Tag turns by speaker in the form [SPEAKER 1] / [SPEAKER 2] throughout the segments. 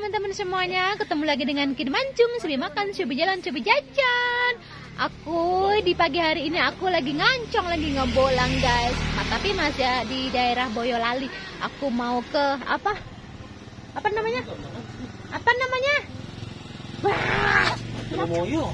[SPEAKER 1] teman-teman semuanya, ketemu lagi dengan Kid Mancung. Subi makan, subi jalan, subi jajan. Aku di pagi hari ini aku lagi ngancong, lagi ngebolang guys. Tapi masih di daerah Boyolali. Aku mau ke apa namanya? Apa namanya? Wah,
[SPEAKER 2] Telomoyo.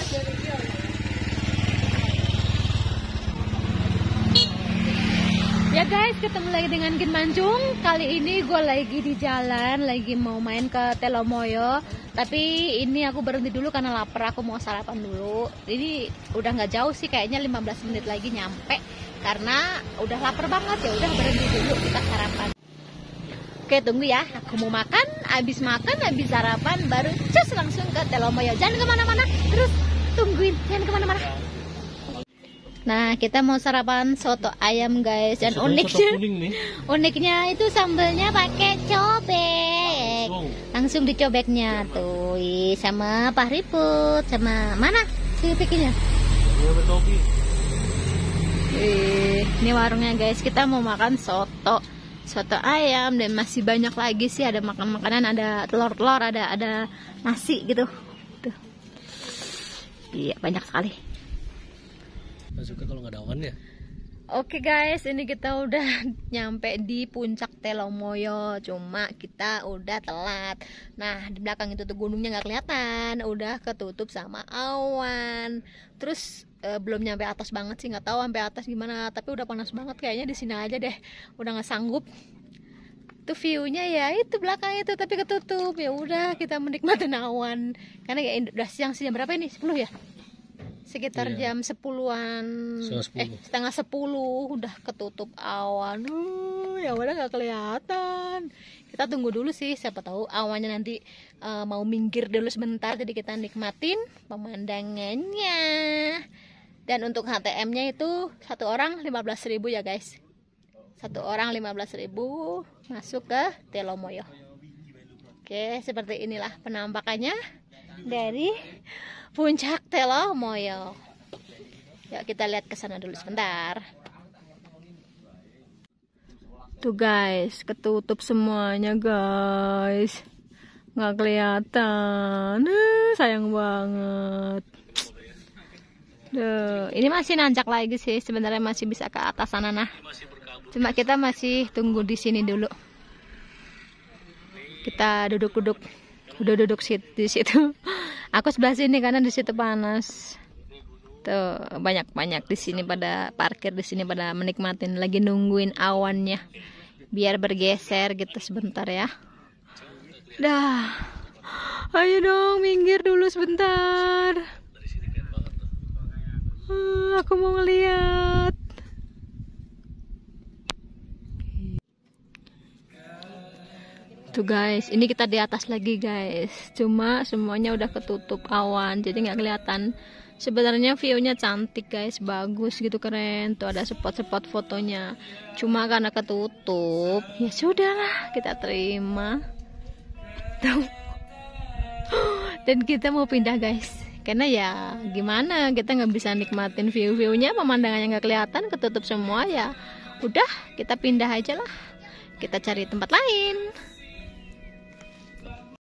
[SPEAKER 1] ya guys, ketemu lagi dengan Kid Mancung. Kali ini gue lagi di jalan, lagi mau main ke Telomoyo. Tapi ini aku berhenti dulu karena lapar, aku mau sarapan dulu. Ini udah nggak jauh sih, kayaknya 15 menit lagi nyampe. Karena udah lapar banget, ya udah berhenti dulu, kita sarapan. Oke, tunggu ya, aku mau makan, habis sarapan, baru cus langsung ke Telomoyo. Jangan kemana-mana, terus tungguin, jangan kemana-mana. Nah, kita mau sarapan soto ayam guys, dan uniknya itu sambelnya pakai cobek, langsung dicobeknya tuh, sama Pak Riput, sama mana si pikinya? Ini warungnya guys, kita mau makan soto ayam, dan masih banyak lagi sih, ada makanan, ada telur, ada nasi gitu. Tuh. Iya, banyak sekali.
[SPEAKER 2] Suka kalau nggak ada awan ya.
[SPEAKER 1] Oke guys, ini kita udah nyampe di puncak Telomoyo. Cuma kita udah telat. Nah, di belakang itu tuh gunungnya nggak kelihatan, udah ketutup sama awan. Terus belum nyampe atas banget sih, nggak tahu sampai atas gimana. Tapi udah panas banget, kayaknya di sini aja deh. Udah nggak sanggup. Tuh view-nya ya itu belakang itu, tapi ketutup. Ya udah, kita menikmati awan. Karena ya udah siang sih, jam berapa ini? 10 ya? Sekitar jam 10-an, setengah 10 udah ketutup awan. Ya udah nggak kelihatan. Kita tunggu dulu sih, siapa tahu awannya nanti mau minggir dulu sebentar, jadi kita nikmatin pemandangannya. Dan untuk HTM-nya itu satu orang 15.000 ya guys. Satu orang 15.000 masuk ke Telomoyo. Oke, seperti inilah penampakannya dari puncak Telomoyo. Yuk kita lihat ke sana dulu sebentar. Tuh guys, ketutup semuanya guys. Nggak kelihatan. Sayang banget. Duh, ini masih nanjak lagi sih. Sebenarnya masih bisa ke atas sana nah. Cuma kita masih tunggu di sini dulu. Kita duduk-duduk. Udah duduk di situ. Aku sebelah sini karena di situ panas. Tuh, banyak di sini pada parkir, di sini pada menikmatin, lagi nungguin awannya biar bergeser gitu sebentar ya. Dah. Ayo dong, minggir dulu sebentar. Aku mau ngeliat. Tuh guys, ini kita di atas lagi guys. Cuma semuanya udah ketutup awan, jadi nggak kelihatan. Sebenarnya view-nya cantik guys, bagus gitu, keren. Tuh ada spot-spot fotonya. Cuma karena ketutup, ya sudahlah, kita terima. Tuh. Dan kita mau pindah guys, karena ya gimana, kita nggak bisa nikmatin view-viewnya, pemandangannya nggak kelihatan, ketutup semua ya. Udah, kita pindah aja lah. Kita cari tempat lain.